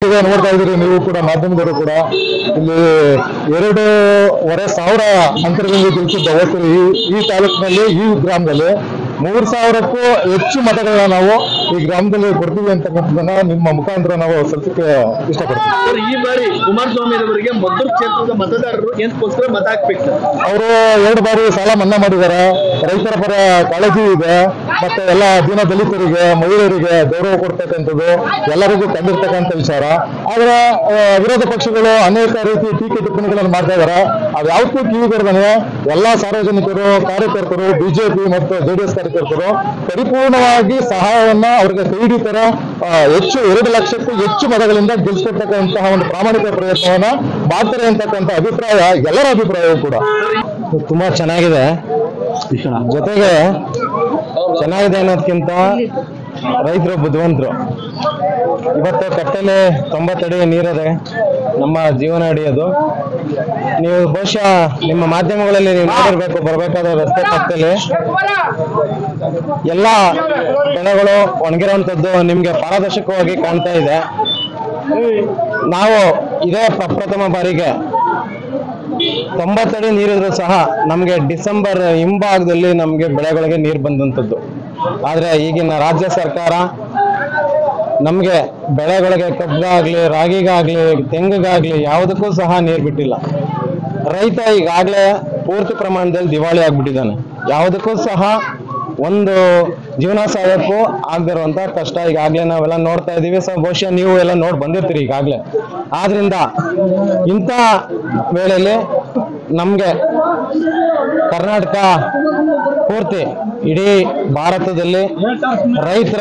ಜೊತೆಗೆ ನೋಡ್ತಾ ಇದ್ದೀರಿ ನೀವು ಕೂಡ ಮಾಧ್ಯಮದವರು ಕೂಡ ಇಲ್ಲಿ 2,500 ಅಂತರಗಂಗೆ ಗೆಲ್ಲಿಸಿದ್ದ ವೋಟರು ಈ ತಾಲೂಕಿನಲ್ಲಿ ಈ ಗ್ರಾಮದಲ್ಲಿ 3,000ಕ್ಕೂ ಹೆಚ್ಚು ಮತಗಳನ್ನ ನಾವು ಈ ಗ್ರಾಮದಲ್ಲಿ ಕೊಡ್ತೀವಿ ಅಂತಕ್ಕಂಥದ್ದನ್ನ ನಿಮ್ಮ ಮುಖಾಂತರ ನಾವು ಸಲ್ಲಿಸಕ್ಕೆ ಇಷ್ಟಪಡ್ತೀವಿ. ಈ ಬಾರಿ ಕುಮಾರಸ್ವಾಮಿ ಅವರಿಗೆ ಮದ್ದೂರು ಕ್ಷೇತ್ರದ ಮತದಾರರು ಏನಕ್ಕೋಸ್ಕರ ಮತ ಹಾಕ್ಬೇಕು? ಅವರು 2 ಬಾರಿ ಸಾಲ ಮನ್ನಾ ಮಾಡಿದ್ದಾರೆ, ರೈತರ ಪರ ಕಾಳಜಿ ಇದೆ, ಮತ್ತೆ ಎಲ್ಲ ದೀನ ದಲಿತರಿಗೆ ಮಹಿಳೆಯರಿಗೆ ಗೌರವ ಕೊಡ್ತಕ್ಕಂಥದ್ದು ಎಲ್ಲರಿಗೂ ಕಂಡಿರ್ತಕ್ಕಂಥ ವಿಚಾರ. ಆದ್ರೆ ವಿರೋಧ ಪಕ್ಷಗಳು ಅನೇಕ ರೀತಿ ಟೀಕೆ ಟಿಪ್ಪಣಿಗಳನ್ನು ಮಾಡ್ತಾ ಇದ್ದಾರೆ. ಅದ್ಯಾವತ್ತೂ ಕಿವಿಗೊಡದೇ ಎಲ್ಲಾ ಸಾರ್ವಜನಿಕರು, ಕಾರ್ಯಕರ್ತರು, ಬಿಜೆಪಿ ಮತ್ತು ಜೆಡಿಎಸ್ ಕಾರ್ಯಕರ್ತರು ಪರಿಪೂರ್ಣವಾಗಿ ಸಹಾಯವನ್ನ ಅವರಿಗೆ ಕೈ ಹಿಡಿತರ ಹೆಚ್ಚು 2 ಲಕ್ಷಕ್ಕೂ ಹೆಚ್ಚು ಮತಗಳಿಂದ ಗೆಲ್ಲಿಸತಕ್ಕಂತಹ ಒಂದು ಪ್ರಾಮಾಣಿಕ ಪ್ರಯತ್ನವನ್ನ ಮಾಡ್ತಾರೆ ಅಂತಕ್ಕಂಥ ಅಭಿಪ್ರಾಯ ಎಲ್ಲರ ಅಭಿಪ್ರಾಯವೂ ಕೂಡ ತುಂಬಾ ಚೆನ್ನಾಗಿದೆ. ಜೊತೆಗೆ ಚೆನ್ನಾಗಿದೆ ಅನ್ನೋದಕ್ಕಿಂತ ರೈತರು ಬುದ್ಧಿವಂತರು. ಇವತ್ತು ಕಟ್ಟಲೆ 90 ಅಡಿ ನೀರಿದೆ, ನಮ್ಮ ಜೀವನ ಅಡಿಯೋದು. ನೀವು ಬಹುಶಃ ನಿಮ್ಮ ಮಾಧ್ಯಮಗಳಲ್ಲಿ ನೀವು ನೋಡಿರ್ಬೇಕು, ಬರಬೇಕಾದ ರಸ್ತೆ ಪಕ್ಕದಲ್ಲಿ ಎಲ್ಲ ಬೆಳೆಗಳು ಒಣಗಿರುವಂತದ್ದು ನಿಮ್ಗೆ ಪಾರದರ್ಶಕವಾಗಿ ಕಾಣ್ತಾ ಇದೆ. ನಾವು ಇದೇ ಪ್ರಪ್ರಥಮ ಬಾರಿಗೆ 90 ಅಡಿ ನೀರಿದ್ರು ಸಹ ನಮಗೆ ಡಿಸೆಂಬರ್ ಹಿಂಭಾಗದಲ್ಲಿ ನಮಗೆ ಬೆಳೆಗಳಿಗೆ ನೀರು ಬಂದಂಥದ್ದು. ಆದ್ರೆ ಈಗಿನ ರಾಜ್ಯ ಸರ್ಕಾರ ನಮ್ಗೆ ಬೆಳೆಗಳಿಗೆ ಕಬ್ಬಿಗಾಗ್ಲಿ, ರಾಗಿಗಾಗ್ಲಿ, ತೆಂಗಿಗಾಗ್ಲಿ ಯಾವುದಕ್ಕೂ ಸಹ ನೀರು ಬಿಟ್ಟಿಲ್ಲ. ರೈತ ಈಗಾಗಲೇ ಪೂರ್ತಿ ಪ್ರಮಾಣದಲ್ಲಿ ದಿವಾಳಿ ಆಗ್ಬಿಟ್ಟಿದ್ದಾನೆ. ಯಾವುದಕ್ಕೂ ಸಹ ಒಂದು ಜೀವನ ಸಾಧಕ್ಕೂ ಆಗದಿರುವಂತ ಕಷ್ಟ ಈಗಾಗಲೇ ನಾವೆಲ್ಲ ನೋಡ್ತಾ ಇದೀವಿ. ಬಹುಶಃ ನೀವು ಎಲ್ಲ ನೋಡಿ ಬಂದಿರ್ತೀರಿ ಈಗಾಗಲೇ. ಆದ್ರಿಂದ ಇಂಥ ವೇಳೆಯಲ್ಲಿ ನಮ್ಗೆ ಕರ್ನಾಟಕ ಪೂರ್ತಿ ಇಡೀ ಭಾರತದಲ್ಲಿ ರೈತರ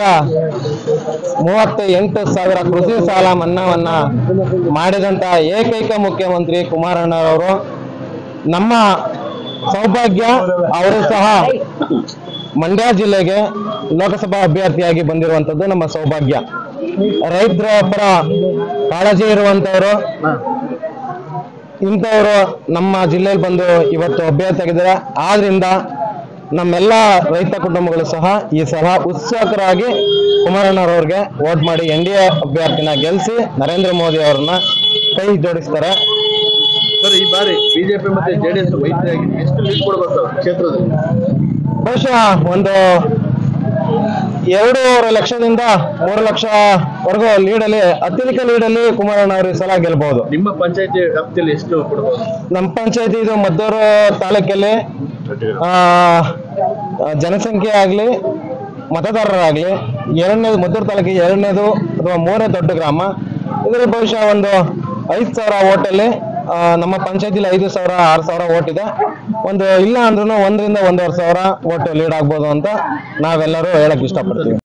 38,000 ಕೃಷಿ ಸಾಲ ಮನ್ನಾವನ್ನ ಮಾಡಿದಂತ ಏಕೈಕ ಮುಖ್ಯಮಂತ್ರಿ ಕುಮಾರಣ್ಣರವರು. ನಮ್ಮ ಸೌಭಾಗ್ಯ ಅವರು ಸಹ ಮಂಡ್ಯ ಜಿಲ್ಲೆಗೆ ಲೋಕಸಭಾ ಅಭ್ಯರ್ಥಿಯಾಗಿ ಬಂದಿರುವಂತದ್ದು ನಮ್ಮ ಸೌಭಾಗ್ಯ. ರೈತರ ಪರ ಕಾಳಜಿ ಇರುವಂತವರು ಇಂಥವರು ನಮ್ಮ ಜಿಲ್ಲೆಯಲ್ಲಿ ಬಂದು ಇವತ್ತು ಅಭ್ಯರ್ಥಿಯಾಗಿದ್ದಾರೆ. ಆದ್ರಿಂದ ನಮ್ಮೆಲ್ಲ ರೈತ ಕುಟುಂಬಗಳು ಸಹ ಈ ಸಲ ಉತ್ಸುಕರಾಗಿ ಕುಮಾರಣ್ಣರವ್ರಿಗೆ ವೋಟ್ ಮಾಡಿ NDA ಅಭ್ಯರ್ಥಿನ ಗೆಲ್ಲಿಸಿ ನರೇಂದ್ರ ಮೋದಿ ಅವರನ್ನ ಕೈ ಜೋಡಿಸ್ತಾರೆ. ಸರ್, ಈ ಬಾರಿ ಬಿಜೆಪಿ ಮತ್ತೆ ಜೆಡಿಎಸ್ ಮೈತ್ರಿಯಾಗಿ ಎಷ್ಟು ಲೀಡ್ ಕೊಡಬೇಕು ಕ್ಷೇತ್ರದಲ್ಲಿ? ಬಹುಶಃ ಒಂದು 2 ಲಕ್ಷದಿಂದ 3 ಲಕ್ಷವರೆಗೂ ಲೀಡಲ್ಲಿ, ಅತ್ಯಧಿಕ ಲೀಡಲ್ಲಿ ಕುಮಾರಣ್ಣ ಅವರು ಈ ಸಲ ಗೆಲ್ಬಹುದು. ನಿಮ್ಮ ಪಂಚಾಯತಿ ವ್ಯಾಪ್ತಿಯಲ್ಲಿ ಎಷ್ಟು ಕೊಡಬಹುದು? ನಮ್ಮ ಪಂಚಾಯತಿ ಇದು ಮದ್ದೂರು ತಾಲೂಕಲ್ಲಿ ಜನಸಂಖ್ಯೆ ಆಗ್ಲಿ, ಮತದಾರರಾಗ್ಲಿ, ಮದ್ದೂರು ತಾಲೂಕಿಗೆ 2ನೇದು ಅಥವಾ 3ನೇ ದೊಡ್ಡ ಗ್ರಾಮ. ಇದರಲ್ಲಿ ಬಹುಶಃ ಒಂದು 5,000 ಓಟಲ್ಲಿ ನಮ್ಮ ಪಂಚಾಯತಿಲಿ 5,000 6,000 ಓಟ್ ಇದೆ. ಒಂದು ಇಲ್ಲ ಅಂದ್ರೂ 1ರಿಂದ 1,500 ಓಟ್ ಲೀಡ್ ಆಗ್ಬೋದು ಅಂತ ನಾವೆಲ್ಲರೂ ಹೇಳಕ್ ಇಷ್ಟಪಡ್ತೀವಿ.